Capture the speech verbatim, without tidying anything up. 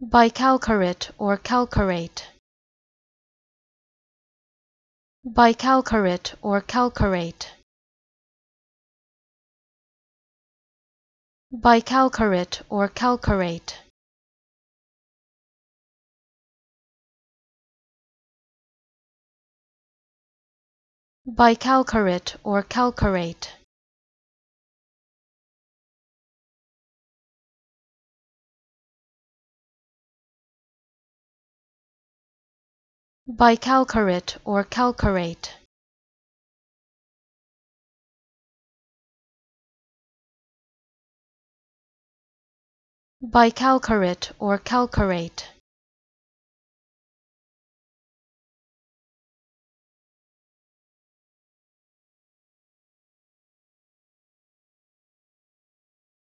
Bicalcarate or calcarate. Bicalcarate or calcarate. Bicalcarate or calcarate. Bicalcarate or calcarate. Bicalcarate or calcarate. Bicalcarate or calcarate.